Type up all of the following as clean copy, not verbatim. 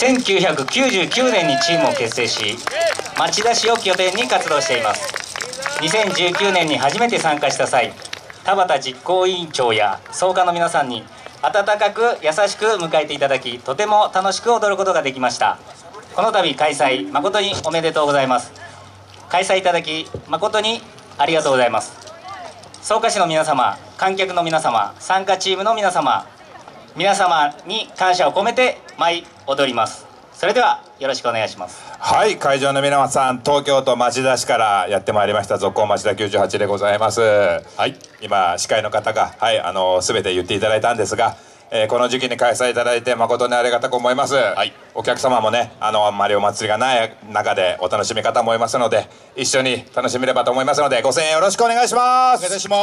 1999年にチームを結成し、町田市を拠点に活動しています。2019年に初めて参加した際、田畑実行委員長や総監の皆さんに温かく優しく迎えていただき、とても楽しく踊ることができました。この度開催誠におめでとうございます。開催いただき誠にありがとうございます。草加市の皆様、観客の皆様、参加チームの皆様、皆様に感謝を込めて舞踊ります。それではよろしくお願いします。 はい、会場の皆さん、東京都町田市からやってまいりました続行町田98でございます。はい、今司会の方が全て言っていただいたんですが、この時期に開催いただいて誠にありがたく思います。はい、お客様もね、あんまりお祭りがない中でお楽しみ方もいますので、一緒に楽しめればと思いますので、ご声援よろしくお願いします。お願いします。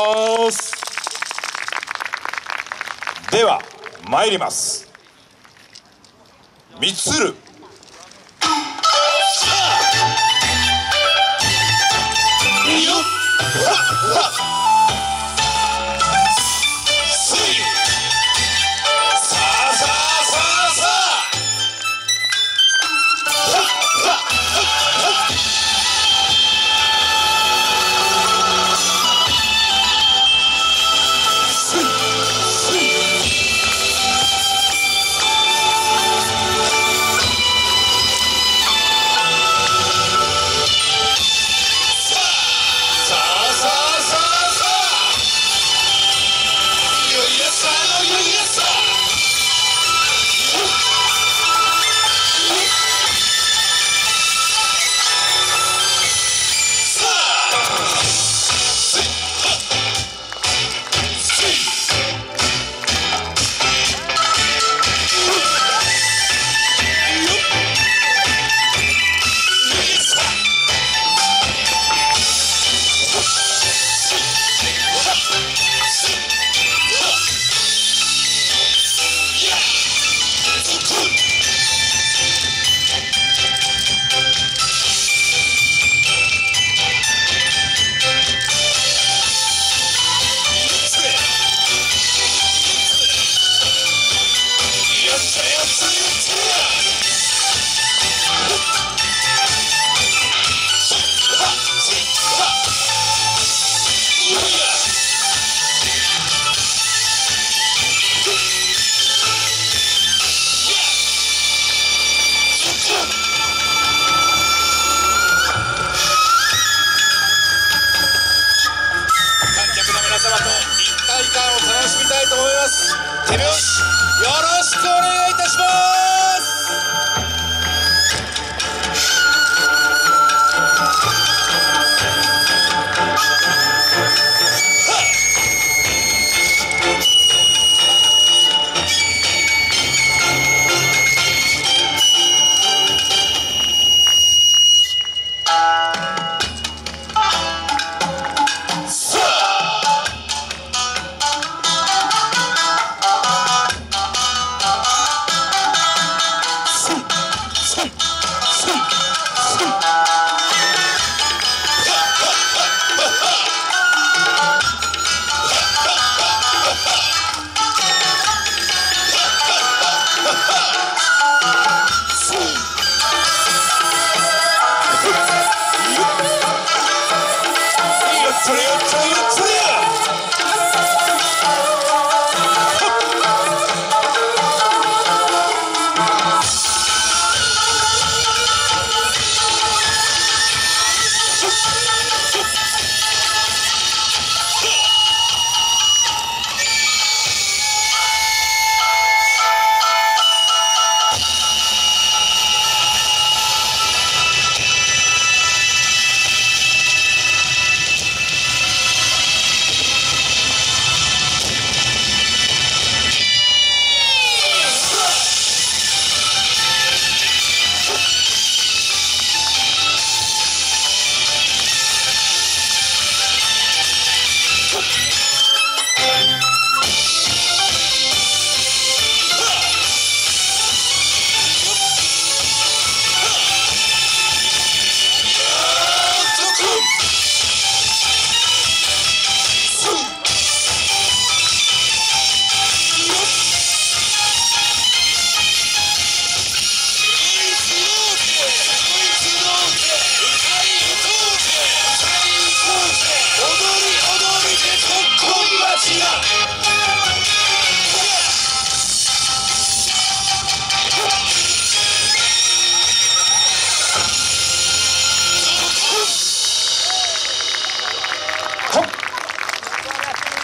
では参ります。みつる手拍子よろしくお願いいたします。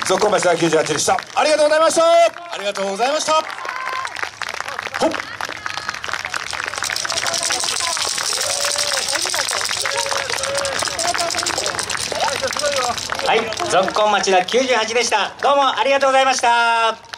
続行町田98でした。ありがとうございました。 ありがとうございました。ほっ。 はい、続行町田98でした。どうもありがとうございました。